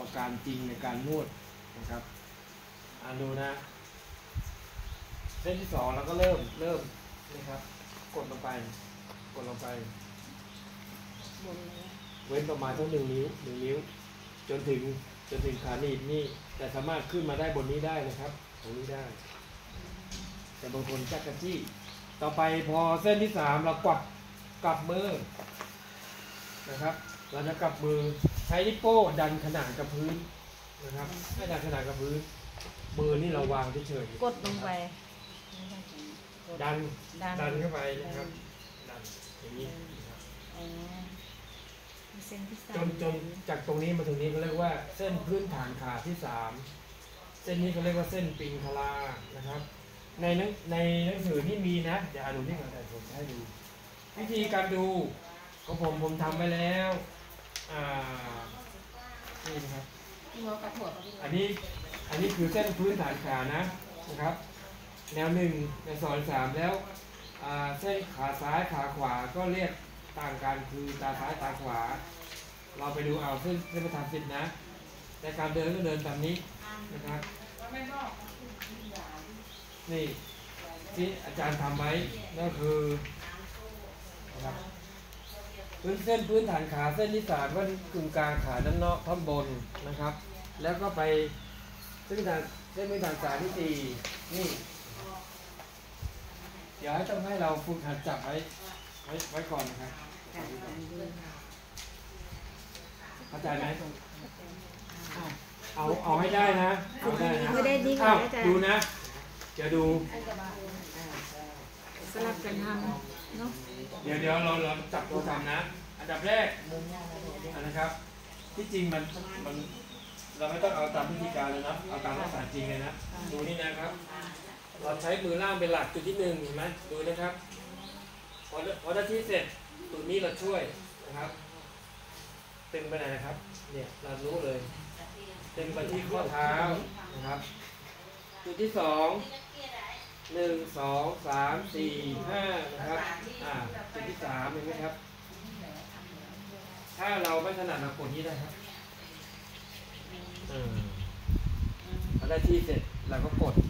บการณ์จริงในการนวดนะครับดูนะเส้นที่2เราก็เริ่มนะครับกดลงไปเว้นประมาณต้อง1 นิ้วจนถึงขาหนีบนี่แต่สามารถขึ้นมาได้บนนี้ได้นะครับตรงนี้ได้แต่บางคนจักกะจี้ต่อไปพอเส้นที่3เรากลับมือนะครับเราจะกลับมือใช้นิ้วโป้ดันขนานกับพื้นนะครับให้ดันขนานกับพื้นมือนี่เราวางเฉยๆกดลงไปดันเข้าไปนะครับดันอย่างนี้จนจากตรงนี้มาถึงนี้เขาเรียกว่าเส้นพื้นฐานขาที่3เส้นนี้เขาเรียกว่าเส้นปิงคลานะครับในหนังสือที่มีนะเดี๋ยวดูนี่ก่อนแต่ผมให้ดูวิธีการดูของผมทำไว้แล้วนี่นะครับอันนี้คือเส้นพื้นฐานขานะครับแนว1ใน2 3แล้วเส้นขาซ้ายขาขวาก็เรียกต่างกันคือตาซ้ายตาขวาเราไปดูเอาเส้นประธาน10นะแต่การเดินก็เดินตามนี้นะครับนี่ที่อาจารย์ทำไว้นั่นคือนะครับเส้นพื้นฐานขาเส้นที่3ก็กึ่งกลางขาด้านนอกท่อนบนนะครับแล้วก็ไปเส้นพื้นฐานขาที่4นี่เดี๋ยวต้องให้เราฝึกหัดจับไว้ก่อนนะครับเข้าใจไหมเอาให้ได้นะเอาได้นะดูนะเดี๋ยวดูสลับกันทำเนาะเดี๋ยวเราจับตัวทำนะอันดับแรกนะครับที่จริงมันเราไม่ต้องเอาตามพิธีการเลยนะเอาตามภาษาจริงเลยนะดูนี่นะครับเราใช้มือล่างเป็นหลักจุดที่1เห็นไหมดูนะครับพอได้ที่เสร็จตัวนี้เราช่วยนะครับตึงไปไหนนะครับเนี่ยเรารู้เลยตึงไปที่ข้อเท้านะครับจุดที่2 1 2 3 4 5นะครับจุดที่3เห็นไหมครับถ้าเราไม่ถนัดเรากดนี้ได้ครับพอได้ที่เสร็จเราก็กด